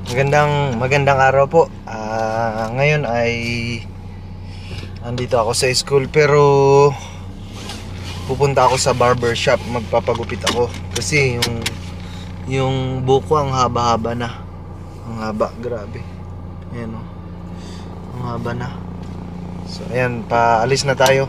Magandang araw po. Ngayon ay andito ako sa school pero pupunta ako sa barber shop, magpapagupit ako kasi yung buhok ko ang haba-haba na. Ang haba, grabe. Ayan o. Ang haba na. So ayan, paalis na tayo.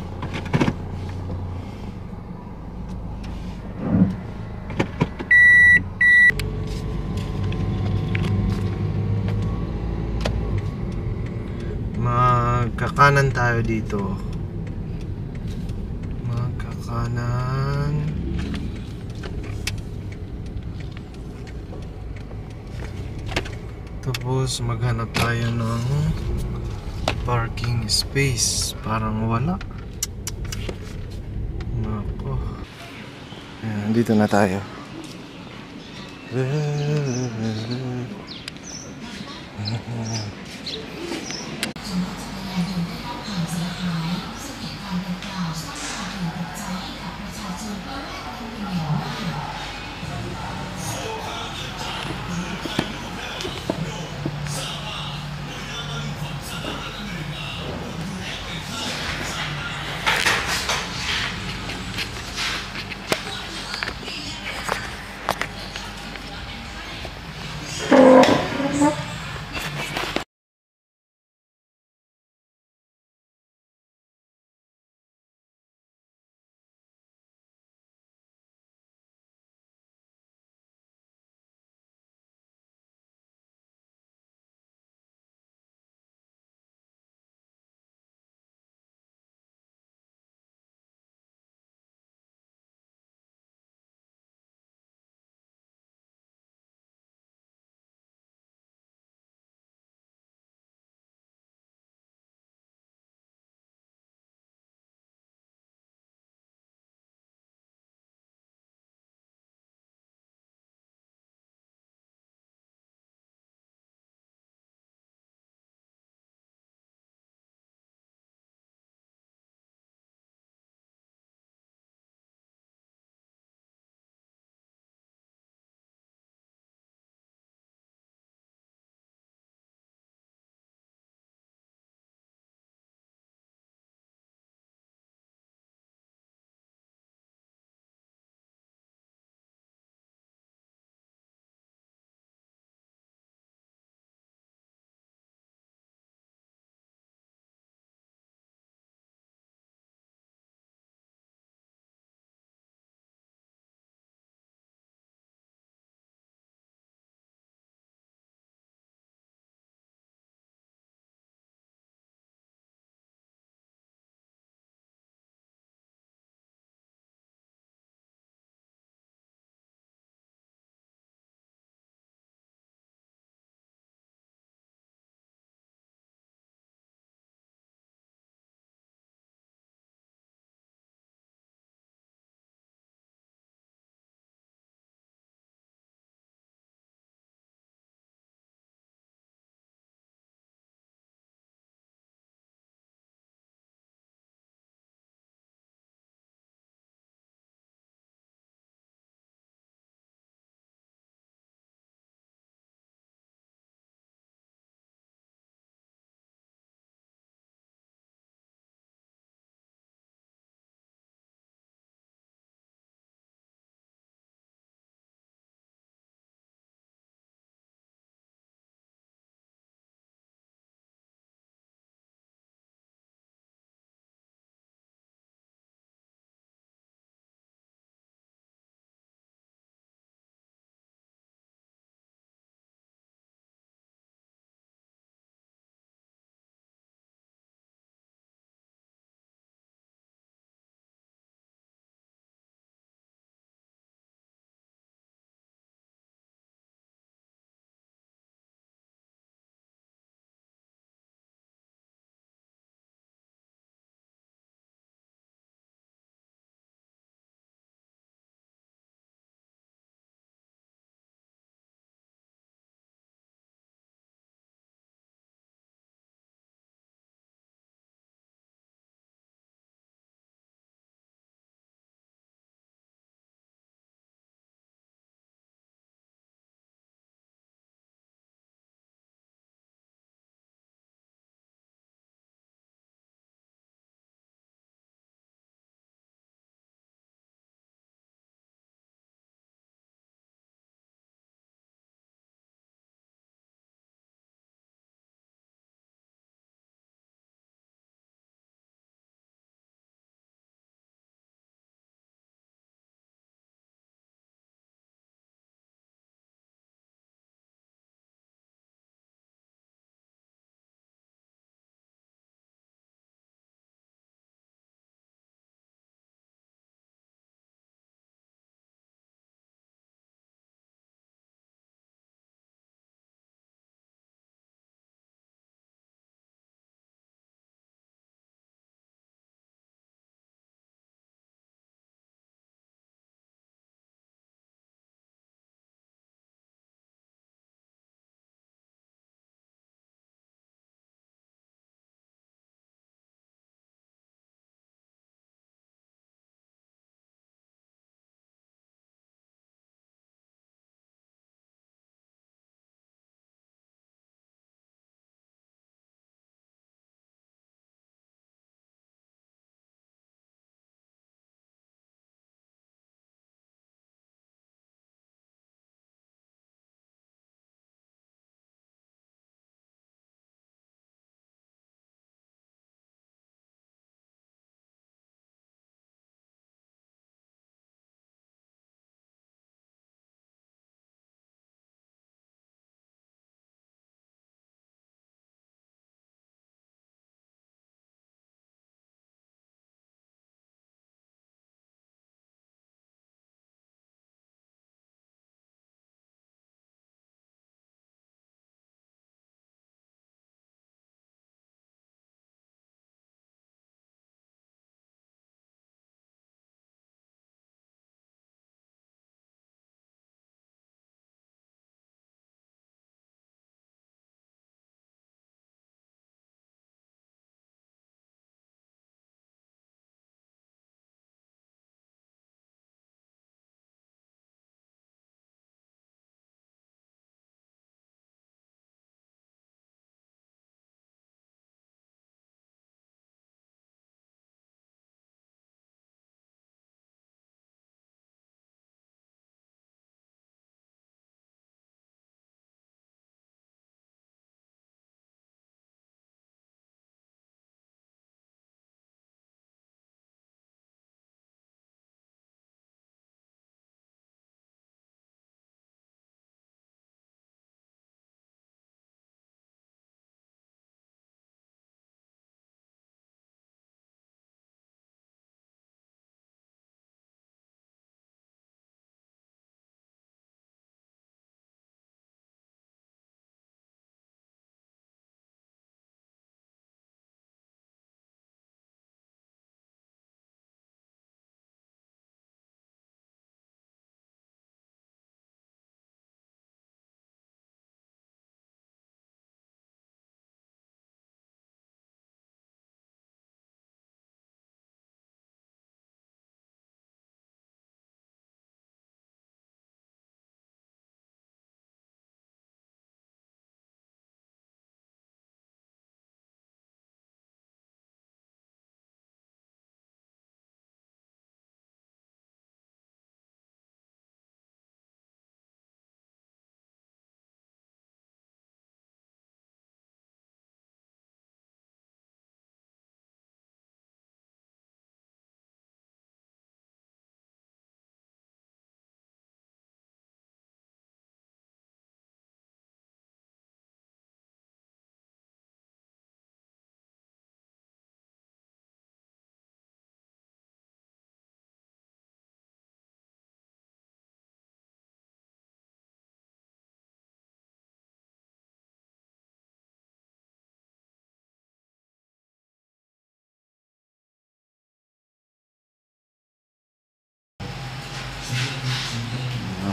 Magkakanan tayo dito. Magkakanan. Tapos maghanap tayo ng parking space. Parang wala. Nako. Ayan, dito na tayo.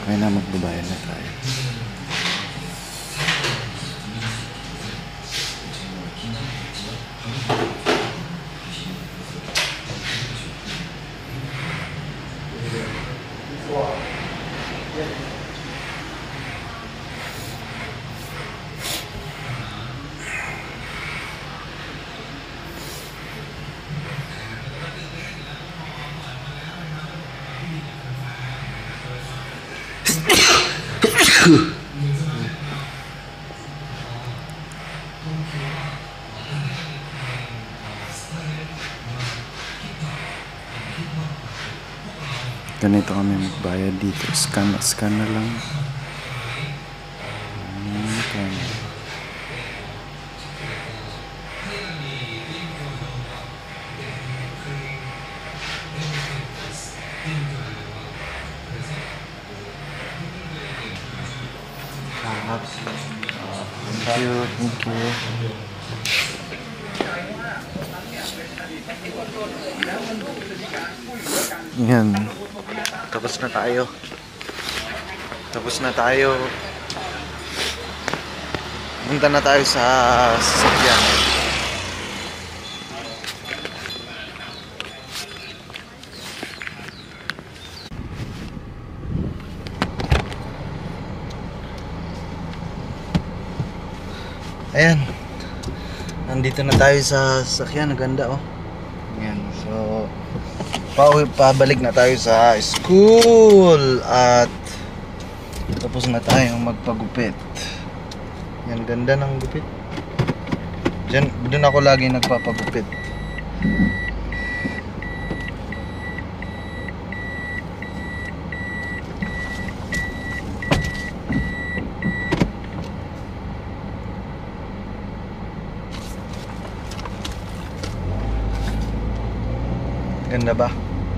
Okay na, magbabayad na tayo. Ganito kami magbayad dito. Scan na lang. Okay. Thank you. Yan. Tapos na tayo. Punta na tayo sa sasakyan. Ayan. Nandito na tayo sa sasakyan. Ang ganda, oh. Ayan. So, pabalik na tayo sa school at tapos na tayong magpagupit. Yan, ganda ng gupit. Doon ako lagi nagpapagupit. Ganda ba?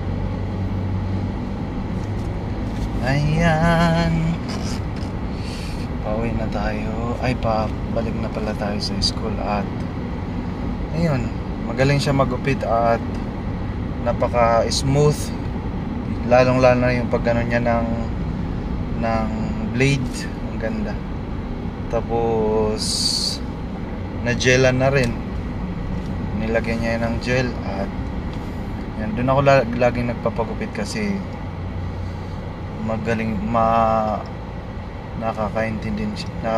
Ayan. Pauwi na tayo. Ay, balik na pala tayo sa school. At ayun, magaling siya magupit at napaka smooth. Lalong lalo na yung pagano niya ng blade. Ang ganda. Tapos na-gelan na rin. Nilagyan niya ng gel. At yan, doon ako laging nagpapagupit kasi magaling, nakakaintindi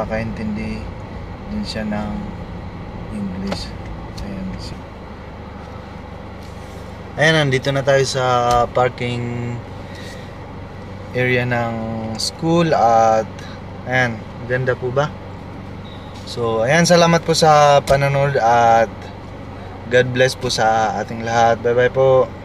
din siya ng English. Ayan, nandito na tayo sa parking area ng school at ayan, ganda po ba? So ayan, salamat po sa panonood at God bless po sa ating lahat. Bye bye po.